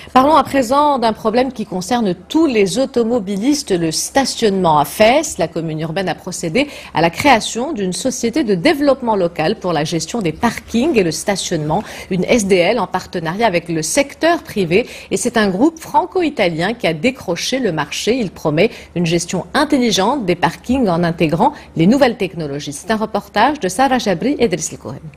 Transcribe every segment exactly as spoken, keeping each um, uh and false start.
Parlons à présent d'un problème qui concerne tous les automobilistes, le stationnement à Fès. La commune urbaine a procédé à la création d'une société de développement local pour la gestion des parkings et le stationnement, une S D L en partenariat avec le secteur privé. Et c'est un groupe franco-italien qui a décroché le marché. Il promet une gestion intelligente des parkings en intégrant les nouvelles technologies. C'est un reportage de Sarah Jabri et Driss El Kohen.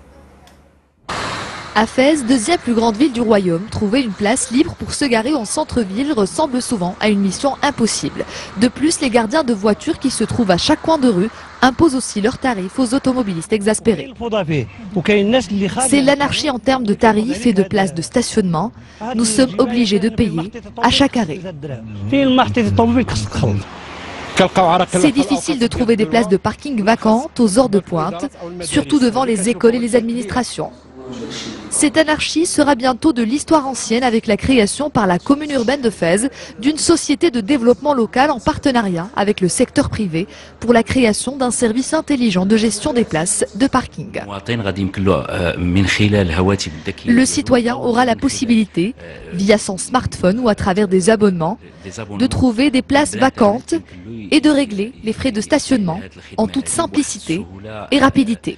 À Fès, deuxième plus grande ville du royaume, trouver une place libre pour se garer en centre-ville ressemble souvent à une mission impossible. De plus, les gardiens de voitures qui se trouvent à chaque coin de rue imposent aussi leurs tarifs aux automobilistes exaspérés. C'est l'anarchie en termes de tarifs et de places de stationnement. Nous sommes obligés de payer à chaque arrêt. C'est difficile de trouver des places de parking vacantes aux heures de pointe, surtout devant les écoles et les administrations. Cette anarchie sera bientôt de l'histoire ancienne avec la création par la commune urbaine de Fès d'une société de développement local en partenariat avec le secteur privé pour la création d'un service intelligent de gestion des places de parking. Le citoyen aura la possibilité, via son smartphone ou à travers des abonnements, de trouver des places vacantes et de régler les frais de stationnement en toute simplicité et rapidité.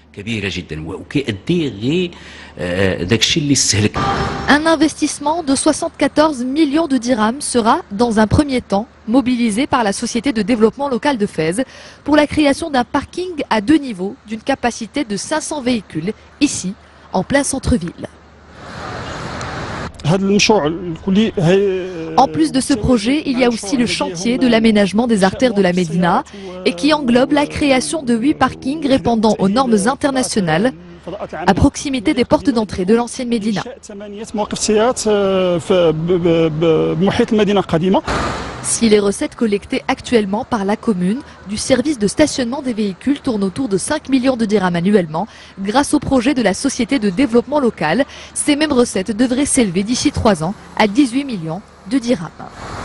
Un investissement de soixante-quatorze millions de dirhams sera, dans un premier temps, mobilisé par la société de développement local de Fès pour la création d'un parking à deux niveaux d'une capacité de cinq cents véhicules, ici, en plein centre-ville. En plus de ce projet, il y a aussi le chantier de l'aménagement des artères de la Médina et qui englobe la création de huit parkings répondant aux normes internationales à proximité des portes d'entrée de l'ancienne Médina. Si les recettes collectées actuellement par la commune du service de stationnement des véhicules tournent autour de cinq millions de dirhams annuellement, grâce au projet de la société de développement local, ces mêmes recettes devraient s'élever d'ici trois ans à dix-huit millions de dirhams.